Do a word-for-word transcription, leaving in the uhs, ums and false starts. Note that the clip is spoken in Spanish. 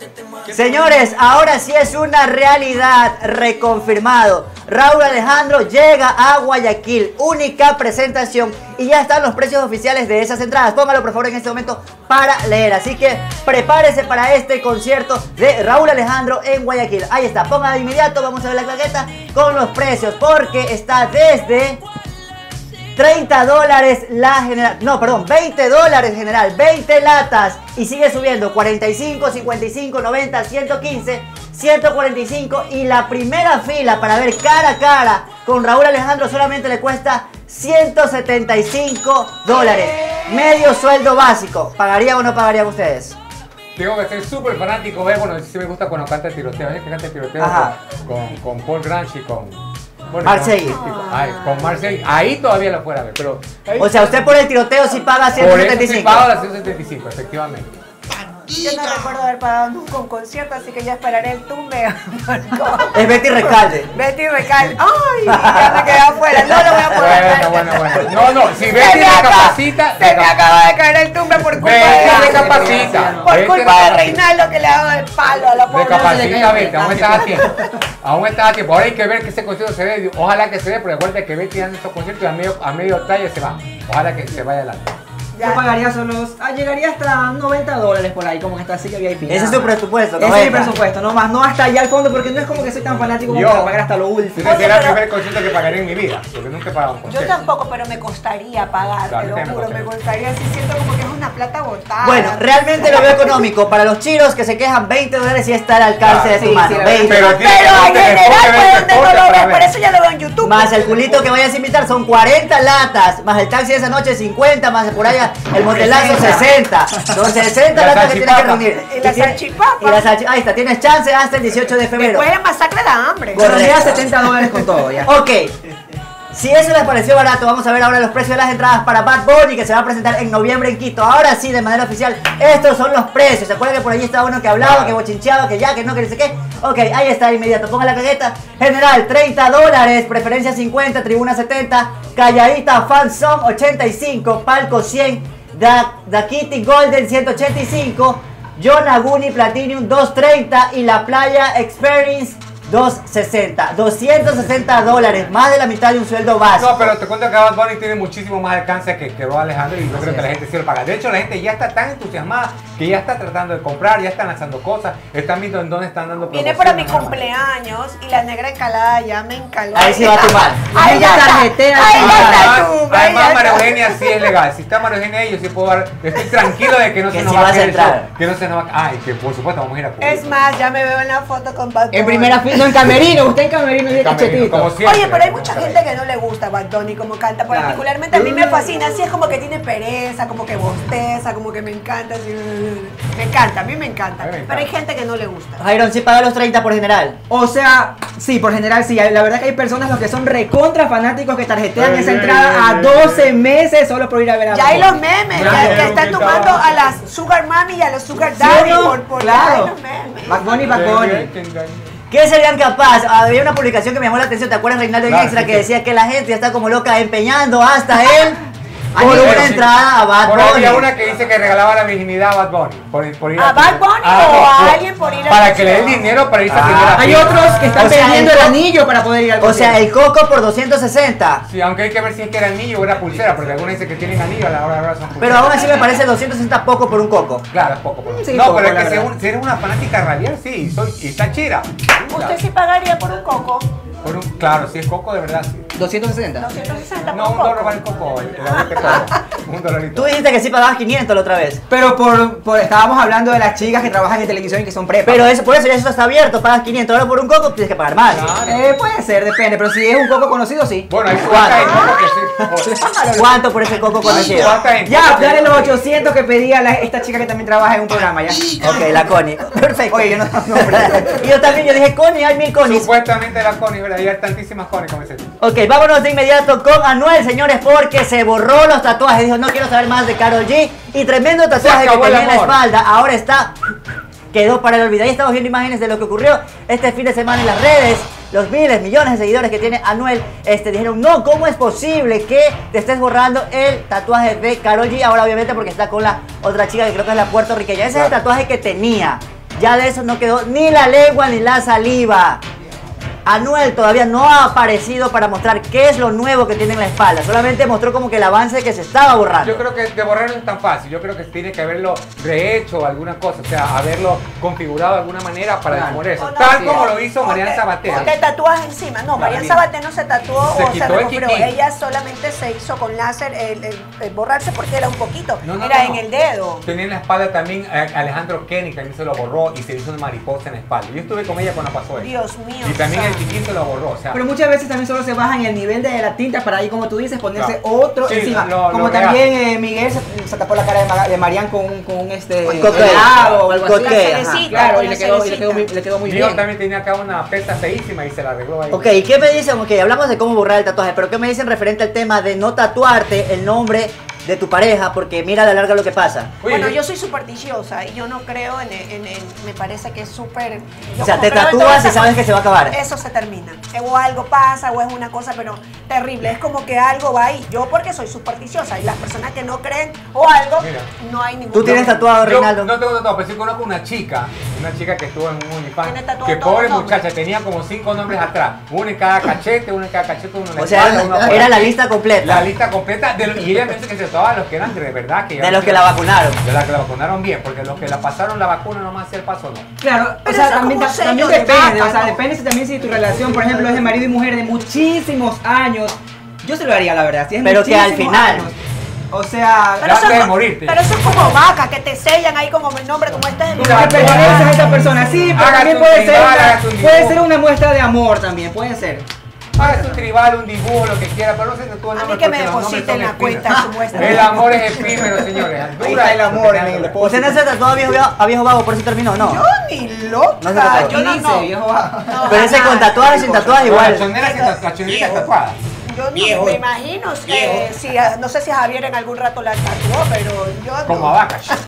Señores, ahora sí es una realidad, reconfirmado. Raúl Alejandro llega a Guayaquil, única presentación, y ya están los precios oficiales de esas entradas. Póngalo por favor en este momento para leer. Así que prepárese para este concierto de Raúl Alejandro en Guayaquil. Ahí está, ponga de inmediato, vamos a ver la claqueta con los precios, porque está desde treinta dólares la general, no, perdón, veinte dólares general, veinte latas, y sigue subiendo, cuarenta y cinco, cincuenta y cinco, noventa, ciento quince, ciento cuarenta y cinco, y la primera fila para ver cara a cara con Raúl Alejandro solamente le cuesta ciento setenta y cinco dólares, medio sueldo básico. ¿Pagarían o no pagarían ustedes? Tengo que ser súper fanático, ¿ves? Bueno, sí me gusta cuando canta el tiroteo, ¿ves? Que canta el tiroteo con, con, con Paul Grange y con... Bueno, Marseille. Ay, con Marseille, ahí todavía lo fuera a ver, pero... Ahí, o sea, usted por el tiroteo sí paga ciento setenta y cinco. Por eso sí pago las ciento setenta y cinco, efectivamente. Yo no recuerdo haber pagado nunca un concierto, así que ya esperaré el tumbe. Es Betty Recalde. Betty Recalde. ¡Ay! Ya me quedé afuera. No lo voy a poder. Bueno, bueno, bueno. No, no, si Betty recapacita. Se me acaba de caer el tumbe por culpa de. Betty recapacita. Por culpa de Reinaldo que le ha dado el palo a la pobre. Recapacita, Betty. Aún estás a tiempo. Aún estás a tiempo. Ahora hay que ver que ese concierto se dé. Ojalá que se dé, porque acuérdate que Betty anda en estos conciertos y a medio, a medio talla se va. Ojalá que se vaya adelante. Ya. Yo pagaría solo, ah, llegaría hasta noventa dólares por ahí, como que está así que V I P. Ese es tu presupuesto, ¿no? Ese es mi presupuesto, no más, no hasta allá al fondo, porque no es como que soy tan fanático como yo, para pagar hasta lo último. Ese será el primer concierto que pagaré en mi vida, porque nunca he pagado un concierto. Yo tampoco, pero me costaría pagar, claro, te lo juro, me costaría, así siento como que es una plata botada. Bueno, realmente lo veo económico. Para los chiros que se quejan, veinte dólares y está al alcance claro, de tu sí, mano. Sí, veinte. Pero, pero en general, pues donde no lo ves, por eso ya lo veo en YouTube. Más el culito que vayas a invitar son cuarenta latas, más el taxi de esa noche cincuenta, más por allá el motelazo sesenta. Son sesenta latas que tienes que reunir. Y la salchipapa. Y la salchipapa. Ahí está, tienes chance hasta el dieciocho de febrero. Después de la masacre de hambre. Corría setenta dólares con todo ya. Ok. Si eso les pareció barato, vamos a ver ahora los precios de las entradas para Bad Bunny, que se va a presentar en noviembre en Quito. Ahora sí, de manera oficial, estos son los precios. ¿Se acuerdan que por allí estaba uno que hablaba, que bochincheaba, que ya, que no, que no sé qué? Ok, ahí está, inmediato. Ponga la cagueta. General, treinta dólares. Preferencia cincuenta, tribuna setenta. Calladita, Fan Song, ochenta y cinco. Palco, cien. Da, Da Kitty Golden, ciento ochenta y cinco. John Aguni Platinum, doscientos treinta. Y la Playa Experience, doscientos sesenta, doscientos sesenta dólares, más de la mitad de un sueldo básico. No, pero te cuento que Bad Bunny tiene muchísimo más alcance que, que Raúl Alejandro, y yo creo que la gente sí lo paga. De hecho, la gente ya está tan entusiasmada que ya está tratando de comprar, ya están lanzando cosas, están viendo en dónde están dando promociones. Viene para mi cumpleaños y la negra encalada ya me encaló. Ahí sí va a tomar. Ahí ya tarjetea. Ahí ya está tú. Además, María Eugenia sí es legal. Si está María Eugenia, yo sí puedo dar. Estoy tranquilo de que no se nos va a entrar. Que no se nos va a. Ay, que por supuesto vamos a ir a cubrir. Es más, ya me veo en la foto con Bad Bunny. En primera fila, no en camerino, usted en camerino y de cachetito. Oye, pero hay mucha gente que no le gusta Bad Bunny como canta. Claro. Particularmente a mí me fascina. Así es como que tiene pereza, como que bosteza, como que me encanta. Así, me encanta, a mí me encanta. Mí me encanta. Pero hay gente que no le gusta. Jairon, ¿sí paga los treinta por general? O sea, sí, por general sí. La verdad que hay personas los que son recontra fanáticos que tarjetean ay, esa ay, entrada ay, a doce meses solo por ir a ver a ya hay los memes que, que están tomando a las Sugar Mami y a los Sugar Daddy. ¿Sí, no? por, por claro. Bad Bunny, Bad Bunny. ¿Qué serían capaces? Había una publicación que me llamó la atención, ¿te acuerdas, Reinaldo, en claro, Extra? Sí, que decía que la gente ya está como loca empeñando hasta él por una sí. entrada a Bad Bunny. Por había una que dice que regalaba la virginidad a Bad Bunny. Por, por ir ¿A, a Bad Bunny ah, o a alguien por ir a para que le den dinero para irse ah, a primera hay fila. otros que están o sea, vendiendo el, el anillo para poder ir al concierto. O sea, el coco por doscientos sesenta. Sí, aunque hay que ver si es que era anillo o era pulsera, porque algunos dicen que tienen anillo a la hora de ahora son pulseras. Pero aún así me parece doscientos sesenta poco por un coco. Claro, es poco por un sí, no, poco, pero es que si, un, si eres una fanática radial, sí, soy, y está chira. ¿Usted sí pagaría por un coco? Por un, claro, si es coco de verdad, sí. ¿doscientos sesenta? doscientos sesenta por no, un coco. dólar vale el coco. El, el coco. Un dolarito. Tú dijiste que sí pagabas quinientos la otra vez. Pero por, por estábamos hablando de las chicas que trabajan en televisión y que son prepas. Pero eso, por eso ya eso está abierto, pagas quinientos. Ahora por un coco tienes que pagar más. Claro. Eh, puede ser, depende, pero si es un coco conocido, sí. Bueno, hay ¿Cuánto? Sí. ¿Cuánto por ese coco conocido? Ya, dale los ochocientos que pedía la, esta chica que también trabaja en un programa, ya. Ok, la Connie. Perfecto. Oye, yo no, no, y yo también, yo dije Connie, hay mil Connies. Supuestamente la Connie, ¿verdad? Y hay tantísimas Connie como ese. Ok, vámonos de inmediato con Anuel, señores, porque se borró los tatuajes. Dijo, no quiero saber más de Karol G. Y tremendo tatuaje que tenía en la espalda. Ahora está, quedó para el olvido. Ahí estamos viendo imágenes de lo que ocurrió este fin de semana en las redes. Los miles, millones de seguidores que tiene Anuel este, dijeron, no, ¿cómo es posible que te estés borrando el tatuaje de Karol G? Ahora obviamente porque está con la otra chica que creo que es la puertorriqueña. Ese claro. es el tatuaje que tenía. Ya de eso no quedó ni la lengua ni la saliva. Anuel todavía no ha aparecido para mostrar qué es lo nuevo que tiene en la espalda. Solamente mostró como que el avance que se estaba borrando. Yo creo que de borrar no es tan fácil. Yo creo que tiene que haberlo rehecho o alguna cosa. O sea, haberlo configurado de alguna manera para Claro. desmover eso. O no, Tal sí. como lo hizo O Mariana te- Sabater. O te tatúas encima. No, Mariana Sabater no se tatuó Se o se quitó el recuperó. kikín. Ella solamente se hizo con láser el, el- el borrarse porque era un poquito. No, no, era no, en no. el dedo. Tenía en la espalda también eh, Alejandro Kenny, también se lo borró y se hizo una mariposa en la espalda. Yo estuve con ella cuando pasó eso. Dios mío. Y también el santo. chiquín se lo borró. O sea, Pero muchas veces también solo se baja en el nivel de la tinta para ahí, como tú dices, ponerse Claro. otro Sí, encima. lo- como lo que también eh, Miguel se, se tapó la cara de, Ma- de Marian con, un- con un este Un coque. helado o algo Un así. coque, Ajá, ajá. claro, Con y la le quedó, y le cerecita. quedó muy, le quedó muy Mío bien. también tenía acá una pesta feísima y se la arregló ahí. Ok, ¿qué me dicen? Ok, hablamos de cómo borrar el tatuaje, pero ¿qué me dicen referente al tema de no tatuarte el nombre de tu pareja? Porque mira a la larga lo que pasa. Oye, Bueno, yo- yo soy supersticiosa y yo no creo en, en, en- me parece que es súper... yo O sea, como te creo en tatúas todas y esas sabes cosas, que se va a acabar. Eso se termina. O algo pasa o es una cosa, pero terrible. Es como que algo va ahí. Yo porque soy supersticiosa y las personas que no creen o algo, Mira. no hay ningún ¿Tú tienes problema. tatuado, Yo Reinaldo? no tengo tatuado, pero sí conozco una chica, una chica que estuvo en un OnlyFans, Tiene tatuado que todos pobre los nombres. muchacha, tenía como cinco nombres atrás, uno en cada cachete, uno en cada cachete, uno en la O sea, espalda, uno por era la aquí. lista completa. La lista completa, de lo- y ella me dice que se tatuaba los que eran de verdad, que De los que la vacunaron. de los que la vacunaron bien, porque los que la pasaron la vacuna nomás hacía el paso no. Claro, o Pero sea, eso también, como ta- también sello de depende, vaca, o sea, ¿no? depende si también si tu relación, por ejemplo, es de marido y mujer de muchísimos años. Yo se lo haría, la verdad, si es Pero que al muchísimos final. años. O sea, Pero Antes eso, de morirte. pero eso es como vaca, que te sellan ahí como el nombre, como este es el Tú que te perteneces a esa persona, sí, pero Hágase también un puede ser, tribal, una, hágase un puede dibujo. ser una muestra de amor también, puede ser. Haga su tribal, un dibujo, lo que quiera, pero no se tatúe el A mí nombre que me porque los nombres depositen son la efímeros. cuenta en su muestra. El amor es efímero, señores. Ahí está el amor en el depósito. ¿Usted no se tatuó a viejo, a viejo vago, por eso terminó? No. Yo ni loca. No se tatuó. yo no, Dice, no. viejo, va. No, Pero ese nada. con tatuaje, sin tatuaje, Igual. La igual. chonera que la chonera Viejo. tatuada. Yo no Viejo. me imagino, eh, si, no sé si a Javier en algún rato la tatuó, pero yo no. Como a vaca.